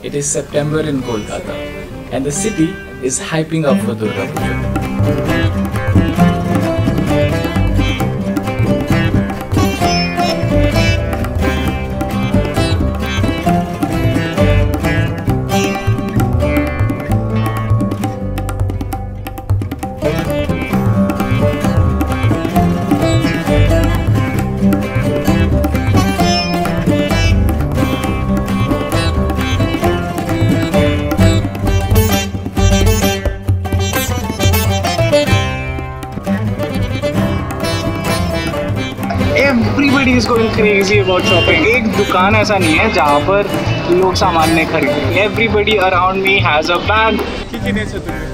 It is September in Kolkata and the city is hyping up for Durga Puja. Everybody is going crazy about shopping. एक दुकान ऐसा नहीं है जहाँ पर लोग सामान नहीं खरीदते. Everybody around me has a bag. किती द्यायचं तुम्ही?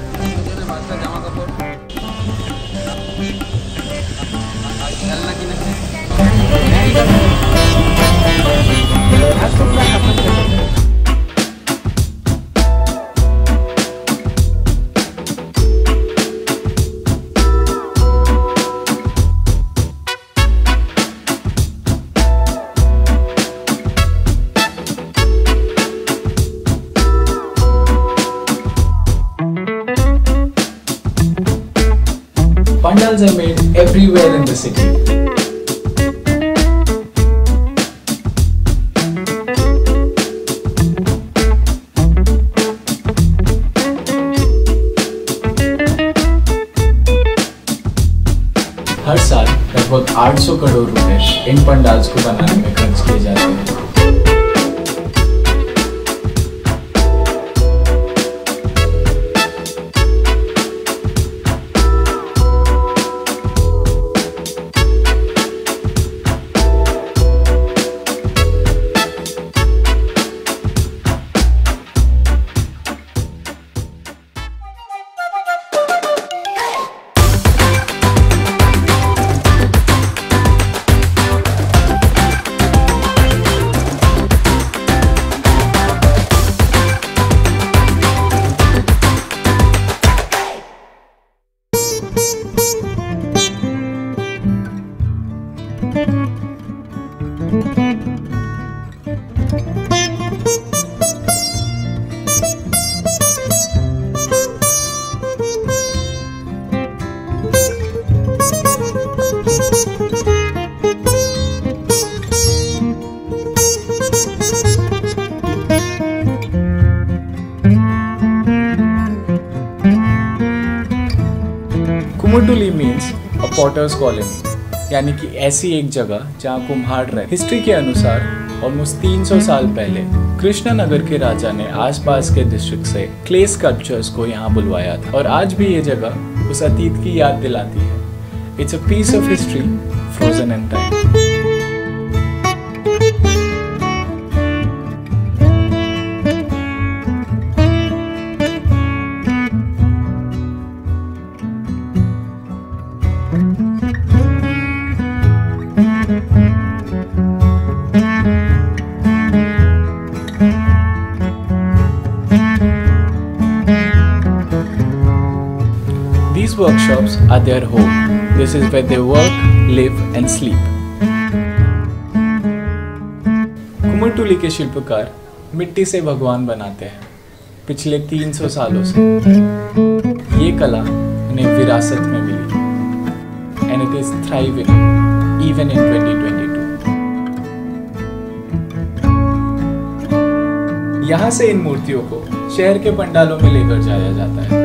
Pandals are made everywhere in the city. हर साल लगभग 800 करोड़ रुपए इन पंडाल्स को बनाने में खर्च किए जाते हैं. Kumartuli means a potter's colony, यानी कि ऐसी एक जगह जहाँ कुम्हार रहे. हिस्ट्री के अनुसार ऑलमोस्ट 300 साल पहले कृष्णनगर के राजा ने आसपास के डिस्ट्रिक्ट से क्ले स्कल्पचर्स को यहाँ बुलवाया था और आज भी ये जगह उस अतीत की याद दिलाती है. It's a piece of history frozen in time. These workshops are their home. This is where they work, live and sleep. Kumartuli के शिल्पकार मिट्टी से भगवान बनाते हैं पिछले 300 सालों से. ये कला उन्हें विरासत में मिली and it is thriving even in 2022. यहाँ से इन मूर्तियों को शहर के पंडालों में लेकर जाया जाता है.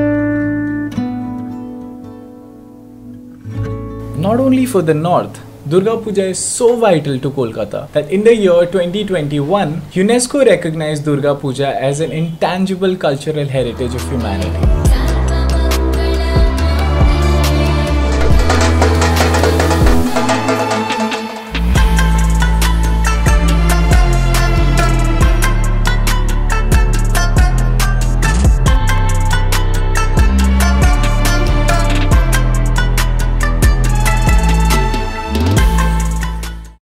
Not only for the north, Durga Puja is so vital to Kolkata that in the year 2021, UNESCO recognized Durga Puja as an intangible cultural heritage of humanity.